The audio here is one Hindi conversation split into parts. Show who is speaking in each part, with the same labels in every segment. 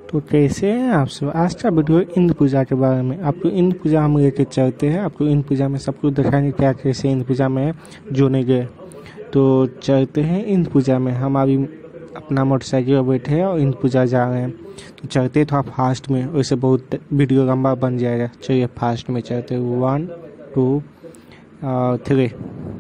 Speaker 1: तो कैसे हैं आप सब। आज का वीडियो इंद्र पूजा के बारे में। आपको इंद्र पूजा हम लेके चलते हैं। आपको इंद्र पूजा में सब कुछ दिखाएंगे क्या कैसे इंद्र पूजा में जोड़ने गए। तो चलते हैं इंद्र पूजा में। हम अभी अपना मोटरसाइकिल पर बैठे हैं और इंद्र पूजा जा रहे हैं। तो चलते थोड़ा फास्ट में, वैसे बहुत वीडियो लंबा बन जाएगा। चलिए फास्ट में चलते 1 2 3।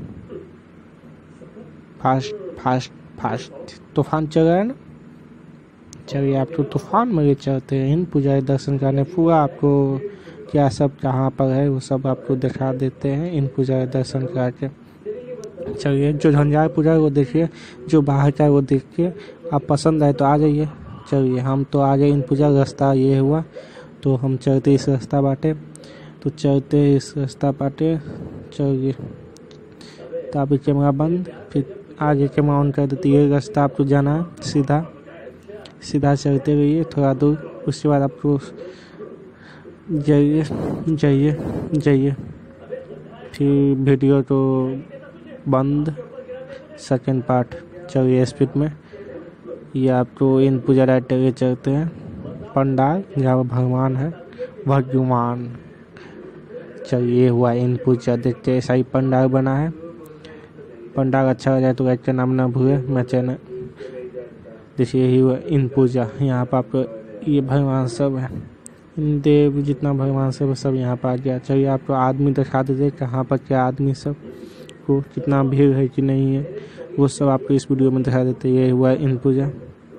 Speaker 1: Fast fast fast. तूफान चल रहा है ना। चलिए आपको तूफान में ले चलते हैं इंद्र पूजा के दर्शन करने। पूरा आपको क्या सब कहाँ पर है वो सब आपको दिखा देते हैं इंद्र पूजा के दर्शन करके। चलिए जो झंझार पूजा है वो देखिए, जो बाहर का है वो देखिए। आप पसंद आए तो आ जाइए। चलिए हम तो आ गए इंद्र पूजा। रास्ता ये हुआ तो हम चलते इस रास्ता बाटे। तो चलते इस रास्ता बाटे। चलिए तो अभी कैमरा बंद, फिर आगे कैमरा ऑन कर देती है। रास्ता आपको जाना है सीधा सीधा चलते रहिए थोड़ा दूर। उसके बाद आपको जाइए जाइए जाइए। फिर वीडियो तो बंद, सेकंड पार्ट। चलिए स्पीड में। ये आपको इंद्र पूजा राइट के चलते हैं पंडाल जहाँ भगवान है भगवान। चलिए हुआ इंद्र पूजा। देखते ऐसा ही पंडाल बना है। पंडाल अच्छा हो जाए तो लाइक का नाम ना भूले। मैं चैनल देखिए यही हुआ इंद्र पूजा। यहाँ पर आपको ये भगवान सब है, देव जितना भगवान सब है सब यहाँ पर आ गया। चलिए आपको आदमी दिखा देते कहाँ पर क्या आदमी सब को कितना भीड़ है कि नहीं है वो सब आपको इस वीडियो में दिखा देते। ये हुआ इंद्र पूजा।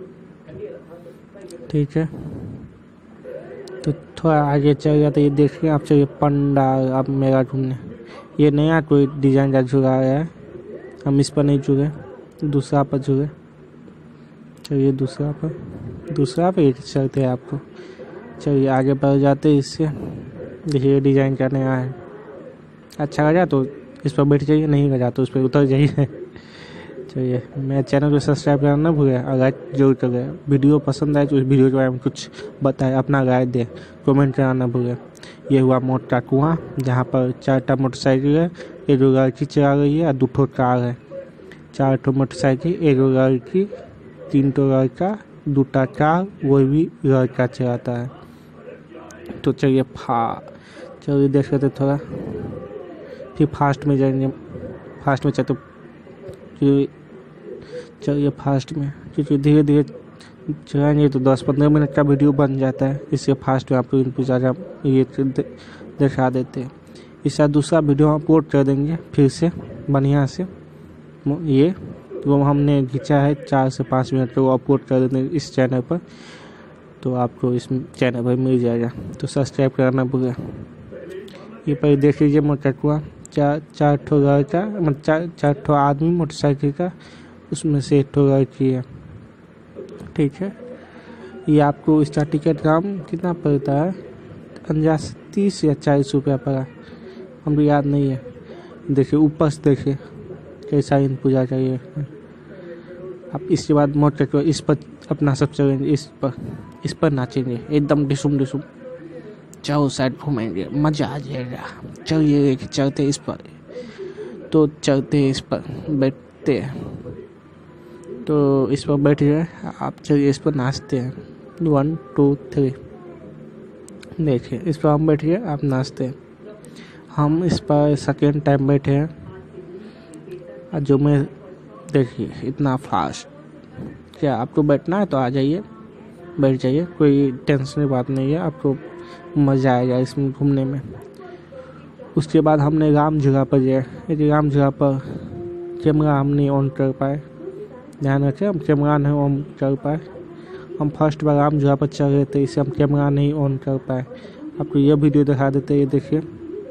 Speaker 1: ठीक है तो थोड़ा आगे चल जाते। ये देखिए आप चलिए पंडाल। आप मेरा ढूंढने ये नया कोई डिजाइन का झुका है। हम इस पर नहीं झुके, दूसरा पर झुके। चलिए दूसरा पे चलते हैं आपको। चलिए आगे बढ़ जाते इससे। देखिए डिज़ाइन का नया है। अच्छा लगा तो इस पर बैठ जाइए, नहीं लगा तो उस पर उतर जाइए। चलिए मेरे चैनल को सब्सक्राइब करना ना भूलें और लाइक जरूर करें। वीडियो पसंद आए तो इस वीडियो के बारे में कुछ बताएं, अपना राय दें, कमेंट करना ना भूलें। ये हुआ मोट का कुआं जहाँ पर 4 मोटरसाइकिल है, एक लड़की चला रही है और 2 कार है। 4 मोटरसाइकिल, एक लड़की, 3 लड़का, 2 कार, वो भी लड़का चलाता है। तो चलिए चलिए देख लेते थोड़ा, फिर फास्ट में जाएंगे। फास्ट में चलते चलिए फास्ट में, क्योंकि धीरे धीरे चलाएंगे तो 10-15 मिनट का वीडियो बन जाता है। इससे फास्ट में आपको इंद्र पूजा ये दिखा देते हैं। इसका दूसरा वीडियो हम अपलोड कर देंगे फिर से बढ़िया से। ये वो हमने खींचा है 4 से 5 मिनट का, वो अपलोड कर देते हैं इस चैनल पर। तो आपको इस चैनल पर मिल जाएगा। तो सब्सक्राइब करना भूलें। ये पर देख लीजिए मोटरकुआ 4 ठो लड़का, मतलब 4 आदमी मोटरसाइकिल का, उसमें से 1 लड़की है। ठीक है ये आपको इसका टिकट दाम कितना पड़ता है अंदाज 30 या 40 रुपया पड़ा, हमको याद नहीं है। देखिए ऊपर से देखिए कैसा इंद्र पूजा चाहिए। आप इसके बाद मोटर इस पर अपना सब चलेंगे, इस पर नाचेंगे एकदम डिसुम डिसुम, चारों साइड घूमेंगे, मज़ा आ जाएगा। चलिए चलते इस पर। तो चलते इस पर बैठते हैं। तो इस पर बैठ गए आप। चलिए इस पर नाचते हैं 1 2 3। देखिए इस पर हम बैठ गए, आप नाचते हैं। हम इस पर सेकेंड टाइम बैठे हैं। और जो मैं देखिए इतना फास्ट। क्या आपको बैठना है तो आ जाइए, बैठ जाइए, कोई टेंशन की बात नहीं है। आपको मज़ा आएगा इसमें घूमने में। उसके बाद हमने राम जगह पर गए। राम जगह पर कैमरा हम नहीं ऑन कर पाए, ध्यान रखें हम कैमरा नहीं ऑन कर पाए। हम फर्स्ट बार राम जगह पर चल रहे थे, इसे हम कैमरा नहीं ऑन कर पाए। आपको यह वीडियो दिखा देते हैं। ये देखिए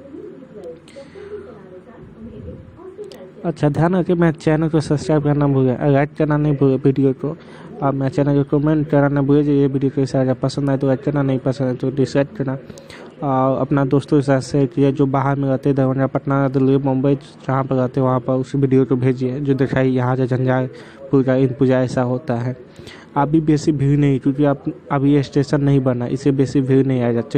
Speaker 1: अच्छा ध्यान रखें मेरे चैनल को सब्सक्राइब करना भूलें, लाइक करना नहीं भूलें वीडियो को। आप मेरे चैनल को कमेंट करना ना भूलें ये वीडियो कैसा है। पसंद आए तो लाइक करना, नहीं पसंद है तो डिसलाइक करना। और अपना दोस्तों के साथ शेयर कीजिए जो बाहर में रहते हैं, दरभंगा, पटना, दिल्ली, मुंबई, जहाँ पर रहते हैं वहाँ पर उस वीडियो को भेजिए जो दिखाई यहाँ से झंझारपुर का इंद्र पूजा ऐसा होता है। अभी बेसी भीड़ नहीं, क्योंकि आप अभी स्टेशन नहीं बना, इससे बेसी भीड़ नहीं आ जाती।